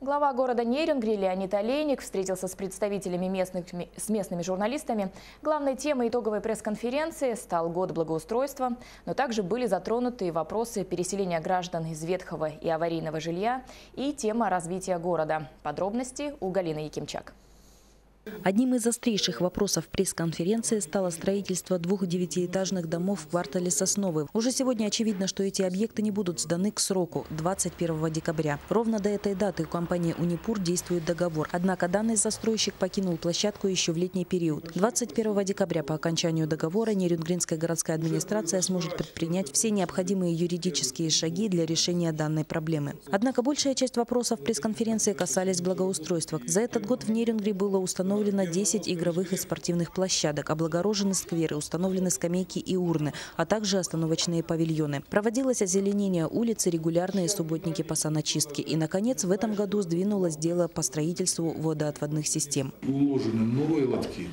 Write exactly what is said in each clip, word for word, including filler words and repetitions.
Глава города Нерюнгри Леонид Олейник встретился с представителями местных, с местными журналистами. Главной темой итоговой пресс-конференции стал год благоустройства, но также были затронуты вопросы переселения граждан из ветхого и аварийного жилья и тема развития города. Подробности у Галины Якимчак. Одним из острейших вопросов пресс-конференции стало строительство двух девятиэтажных домов в квартале Сосновый. Уже сегодня очевидно, что эти объекты не будут сданы к сроку – двадцать первого декабря. Ровно до этой даты у компании «Унипур» действует договор. Однако данный застройщик покинул площадку еще в летний период. двадцать первого декабря по окончанию договора Нерюнгринская городская администрация сможет предпринять все необходимые юридические шаги для решения данной проблемы. Однако большая часть вопросов пресс-конференции касались благоустройства. За этот год в Нерюнгри было установлено Установлено десять игровых и спортивных площадок, облагорожены скверы, установлены скамейки и урны, а также остановочные павильоны. Проводилось озеленение улиц и регулярные субботники по саночистке. И, наконец, в этом году сдвинулось дело по строительству водоотводных систем. Уложены новые лотки,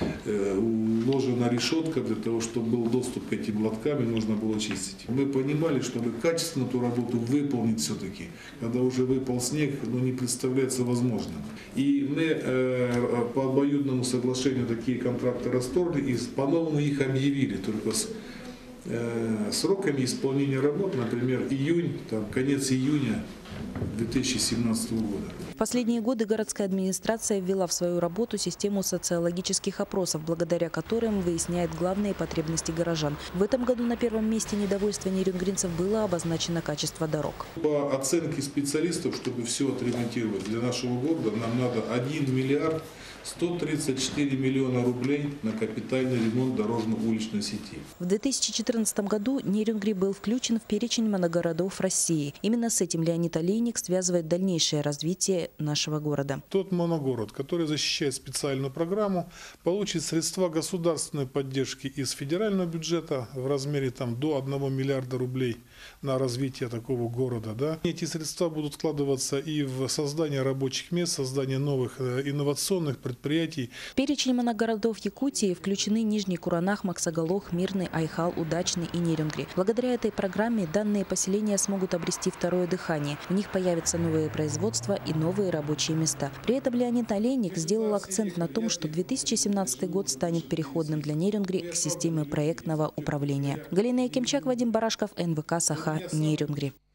уложена решетка для того, чтобы был доступ к этим лоткам, и нужно было чистить. Мы понимали, чтобы качественно эту работу выполнить все-таки, когда уже выпал снег, но не представляется возможным. И мы э, по обоюдному соглашению такие контракты расторгли и по-новому их объявили, только с э, сроками исполнения работ, например, июнь, там, конец июня две тысячи семнадцатого года. В последние годы городская администрация ввела в свою работу систему социологических опросов, благодаря которым выясняет главные потребности горожан. В этом году на первом месте недовольства нерюнгринцев было обозначено качество дорог. По оценке специалистов, чтобы все отремонтировать для нашего города, нам надо один миллиард сто тридцать четыре миллиона рублей на капитальный ремонт дорожно-уличной сети. В две тысячи четырнадцатом году Нерюнгри был включен в перечень моногородов России. Именно с этим Леонид Олейник связывает дальнейшее развитие нашего города. Тот моногород, который защищает специальную программу, получит средства государственной поддержки из федерального бюджета в размере там, до одного миллиарда рублей на развитие такого города. Да? Эти средства будут вкладываться и в создание рабочих мест, создание новых инновационных предприятий. В перечень моногородов Якутии включены Нижний Куранах, Максагалох, Мирный, Айхал, Удачный и Нерюнгри. Благодаря этой программе данные поселения смогут обрести второе дыхание. В них появятся новые производства и новые рабочие места. При этом Леонид Олейник сделал акцент на том, что две тысячи семнадцатый год станет переходным для Нерюнгри к системе проектного управления. Галина Якимчак, Вадим Барашков, эн вэ ка «Саха», Нерюнгри.